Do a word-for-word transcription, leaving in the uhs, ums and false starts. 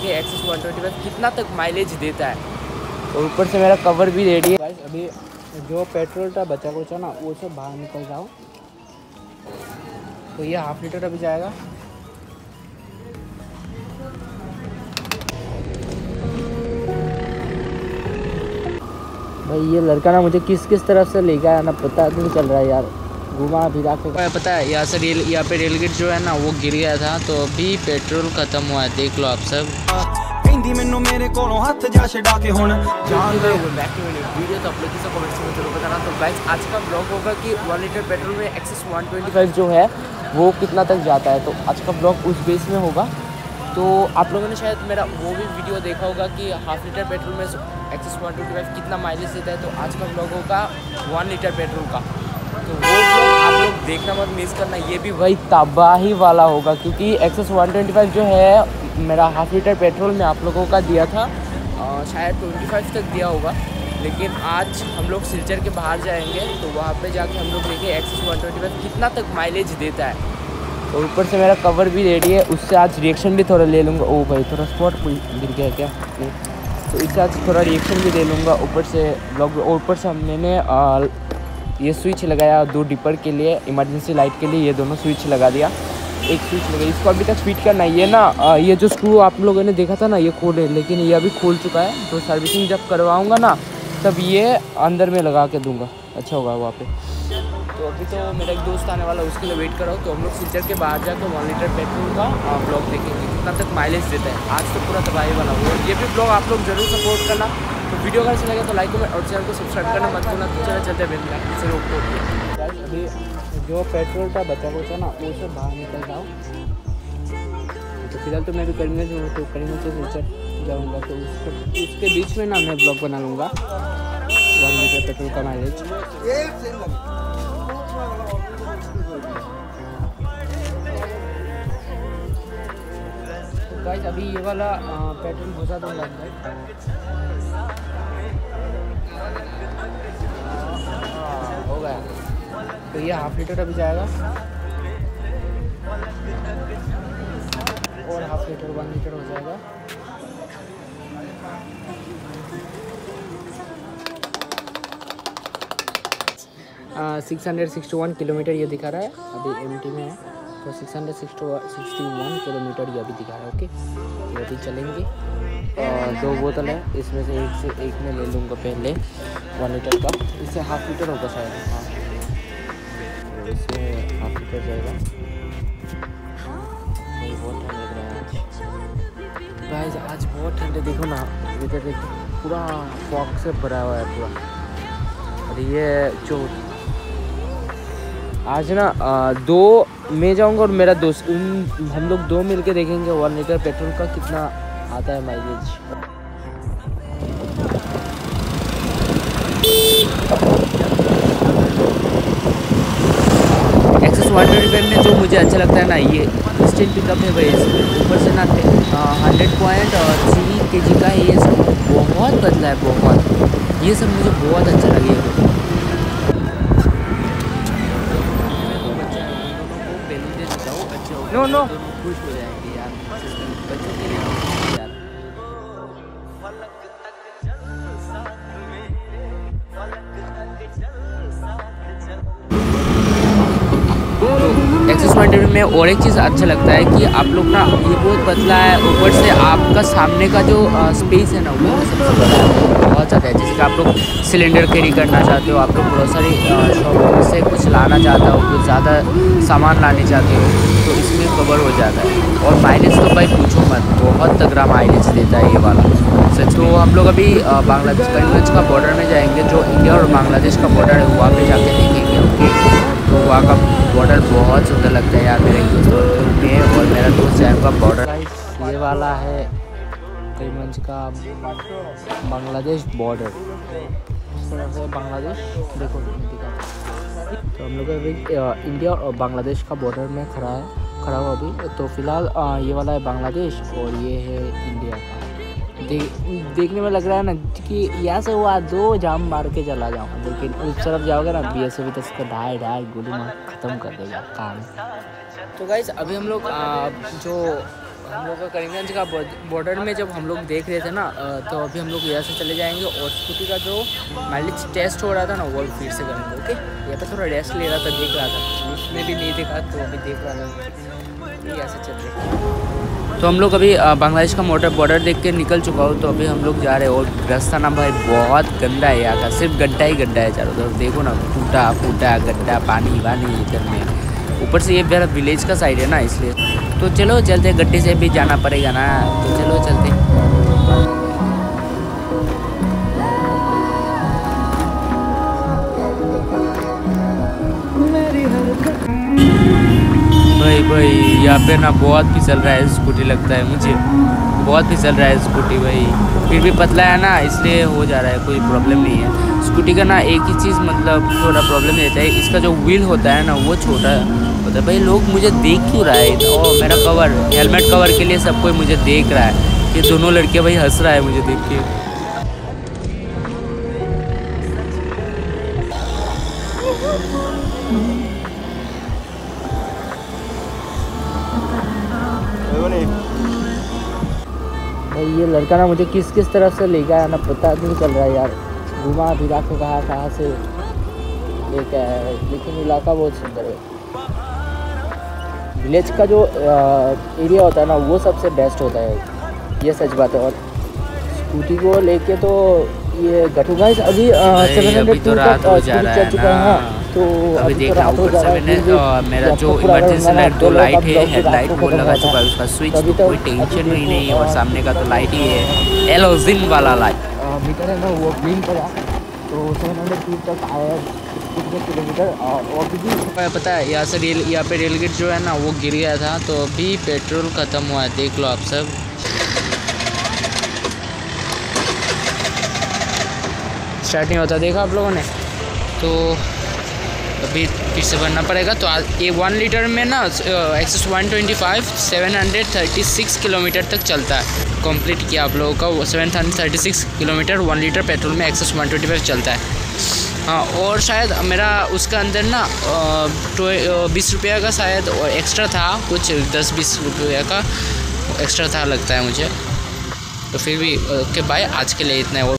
देखें access one twenty five कितना तक माइलेज देता है। और ऊपर से मेरा कवर भी रेडी है। गाइस अभी जो पेट्रोल का बचा कुचा ना वो सब बाहर निकल जाओ। तो ये हाफ लीटर अभी जाएगा। भाई ये लड़का ना मुझे किस किस तरफ से ले गया ना पता नहीं चल रहा है यार, घुमा फिरा के। पता है यहाँ से रेल यहाँ पे रेल गेट जो है ना वो गिर गया था, तो अभी पेट्रोल खत्म हुआ है, देख लो आप सब। मैनू मेरे कोलों हाथ जा छड़ा के हुण जान दे बैक टू वीडियो। तो आप लोग किसी कमेंट्स में जरूर बताना। तो गाइस आज का ब्लॉग होगा कि वन लीटर पेट्रोल में एक्सेस वन ट्वेंटी फाइव जो है वो कितना तक जाता है। तो आज का ब्लॉग उस बेस में होगा। तो आप लोगों ने शायद मेरा वो भी वीडियो देखा होगा कि हाफ लीटर पेट्रोल में एक्सेस वन ट्वेंटी फाइव कितना माइलेज देता है। तो आज का ब्लॉग होगा वन लीटर पेट्रोल का। तो वो ब्लॉग आप लोग देखना मत मिस करना, ये भी वही तबाही वाला होगा। क्योंकि एक्सेस वन ट्वेंटी फाइव जो है मेरा हाफ लीटर पेट्रोल में आप लोगों का दिया था आ, शायद पच्चीस तक दिया होगा। लेकिन आज हम लोग सिलचर के बाहर जाएंगे तो वहाँ पे जाके हम लोग देखें एक्सेस वन ट्वेंटी फाइव कितना तक माइलेज देता है। और ऊपर से मेरा कवर भी रेडी है, उससे आज रिएक्शन भी थोड़ा ले लूँगा। ओ भाई थोड़ा स्पॉट गिर गया क्या, तो इससे आज थोड़ा रिएक्शन भी ले लूँगा ऊपर से ब्लॉग। और ऊपर से मैंने ये स्विच लगाया दो डिपर के लिए, इमरजेंसी लाइट के लिए ये दोनों स्विच लगा दिया। एक स्विच लगाई, इसको अभी तक फिट करना है। ये ना आ, ये जो स्क्रू आप लोगों ने देखा था ना ये खोल है, लेकिन ये अभी खोल चुका है। तो सर्विसिंग जब करवाऊंगा ना तब ये अंदर में लगा के दूंगा, अच्छा होगा वहाँ पे। तो अभी तो मेरा एक दोस्त आने वाला है, उसके लिए वेट करो। तो हम लोग सिलचर के बाहर जाकर वन लीटर पेट्रोल का ब्लॉग देखेंगे कितना तक माइलेज देता है। आज तो पूरा तबाही वाला हुआ, ये भी ब्लॉग आप लोग जरूर सपोर्ट करना। तो वीडियो अगर अच्छा लगे तो लाइक कमेंट और चैनल को सब्सक्राइब करना मत भूलना। तो चलो चलते हैं। अभी जो पेट्रोल का बचा कुचा ना वो सब बाहर निकल जाओ। तो फिलहाल तो मैं भी करीमगंज में तो करीमगंज से सिलचर जाऊँगा। तो उसके उसके बीच में ना मैं ब्लॉग बना लूँगा वन लीटर पेट्रोल का माइलेज। तो गाइस अभी ये वाला पेट्रोल घुसा दूँगा अंदर। हो गया। तो ये हाफ लीटर अभी जाएगा और हाफ लीटर वन लीटर हो जाएगा। Six hundred sixty one kilometre ये दिखा रहा है, अभी एम टी में है। तो six hundred sixty one kilometre ये अभी दिखा रहा है। ओके ये अभी चलेंगे। और दो बोतल है, इसमें से एक से एक में ले लूँगा पहले वन लीटर का। इससे हाफ लीटर होगा शायद, हाँ इसमें हाफ लीटर जाएगा। बहुत ठंड लग रहा है आज गाइस, आज बहुत ठंड है। देखो ना इधर देखो पूरा फॉग से भरा हुआ है पूरा। और ये जो आज ना आ, दो मैं जाऊंगा और मेरा दोस्त, उन हम लोग दो मिलके देखेंगे वन लीटर पेट्रोल का कितना आता है mileage. Access one twenty five में जो मुझे अच्छा लगता है ना ये इंस्टेंट पिकअप है भाई। ऊपर से ना हंड्रेड पॉइंट और थ्री के जी का है, ये सब बहुत बदला है बहुत। ये सब मुझे बहुत अच्छा लगेगा। नो नो खुश हो जाएंगे यार, बच्चों के लिए यार। एक्सेस वन ट्वेंटी में और एक चीज़ अच्छा लगता है कि आप लोग ना ये बहुत पतला है, ऊपर से आपका सामने का जो स्पेस है ना वो सबसे बड़ा है, बहुत ज़्यादा है। जैसे कि आप लोग सिलेंडर कैरी करना चाहते हो, आप लोग ग्रोसरी शॉप से कुछ लाना चाहते हो, कुछ ज़्यादा सामान लाने चाहते हो तो इसमें कवर हो जाता है। और माइलेज तो भाई पूछो मत, बहुत तगड़ा माइलेज देता है ये वाला सच। तो हम लोग अभी बांग्लादेश करीमगंज का बॉर्डर में जाएंगे, जो इंडिया और बांग्लादेश का बॉर्डर है वहाँ पे जाके देखेंगे। ओके तो वहाँ का बॉर्डर बहुत सुंदर लगता है यार। मेरे दोस्त में और मेरा दोस्त जाएगा बॉर्डर। ये वाला है करीमगंज का बांग्लादेश बॉर्डर, इस तरह से बांग्लादेश देखो दिखा। तो हम लोग अभी इंडिया और बांग्लादेश का बॉर्डर में खड़ा है खड़ा हुआ अभी। तो फिलहाल ये वाला है बांग्लादेश और ये है इंडिया का। दे, देखने में लग रहा है ना कि यहाँ से वो दो जाम मार के चला जाऊँ, लेकिन उस तरफ जाओगे ना बी एस एफ तो उसका ढाई ढाई गोली मार ख़त्म कर देगा काम। तो गाइस अभी हम लोग जो हम लोग का करीमगंज का बॉर्डर में जब हम लोग देख रहे थे ना तो अभी हम लोग यहाँ से चले जाएंगे और स्कूटी का जो माइलेज टेस्ट हो रहा था ना वो फिर से करेंगे। ओके, यहाँ पे थोड़ा रेस्ट ले रहा था, देख रहा था, उसने भी नहीं देखा तो अभी देख रहा था। यहाँ से चल रहे तो हम लोग अभी बांग्लादेश का मोटर बॉर्डर देख के निकल चुका हो, तो अभी हम लोग जा रहे हैं। और रास्ता ना भाई बहुत गंदा है यहाँ का, सिर्फ गड्ढा ही गड्ढा है चारों तरफ। देखो ना, टूटा फूटा गड्ढा, पानी वानी इधर में। ऊपर से ये मेरा विलेज का साइड है ना, इसलिए। तो चलो चलते, गड्ढे से भी जाना पड़ेगा ना, तो चलो चलते। भाई भाई यहाँ पे ना बहुत फिसल रहा है स्कूटी, लगता है मुझे बहुत फिसल रहा है स्कूटी भाई। फिर भी पतला है ना, इसलिए हो जा रहा है, कोई प्रॉब्लम नहीं है। स्कूटी का ना एक ही चीज़ मतलब थोड़ा प्रॉब्लम रहता है, इसका जो व्हील होता है ना वो छोटा होता है। भाई लोग मुझे देख क्यों रहा है? और मेरा कवर, हेलमेट कवर के लिए सब कोई मुझे देख रहा है। ये दोनों लड़के भाई हंस रहा है मुझे देख के। भाई ये लड़का ना मुझे किस किस तरफ से ले गया ना पता नहीं चल रहा है यार। घुमा फिरा के कहाँ कहाँ से लेके आया है, लेकिन इलाका बहुत सुंदर है। विलेज का जो एरिया होता है ना वो सबसे बेस्ट होता है, ये सच बात है। और स्कूटी को लेके तो ये गठू गाइस अभी सेवन हंड्रेड तो रात हो जा रहा है ना, तो अभी देख रहा हूँ ऊपर से मैंने मेरा जो इमरजेंसी लाइट दो लाइट है, हेडलाइट वो लगा चुका है, उसका स्विच तो कोई टेंशन ही नहीं है। और सामने का तो लाइट ही है, एलोजिन वाला लाइट मीटर है ना वो ब्लिंक करा, तो सेवन हंड्रेड फीट तक आया किलोमीटर। और भी पता है यहाँ से रेल, यहाँ पे रेल गेट जो है ना वो गिर गया था, तो अभी पेट्रोल ख़त्म हुआ है, देख लो आप सब। स्टार्ट नहीं होता, देखा आप लोगों ने, तो अभी फिर से भरना पड़ेगा। तो ये वन लीटर में ना Access one twenty five seven hundred thirty six kilometre तक चलता है। कंप्लीट किया आप लोगों का, seven hundred thirty six kilometre one litre petrol में एक्सेस वन ट्वेंटी फाइव चलता है। हाँ, और शायद मेरा उसका अंदर ना बीस रुपया का शायद एक्स्ट्रा था, कुछ दस बीस रुपया का एक्स्ट्रा था लगता है मुझे। तो फिर भी ओके बाय, आज के लिए इतना है।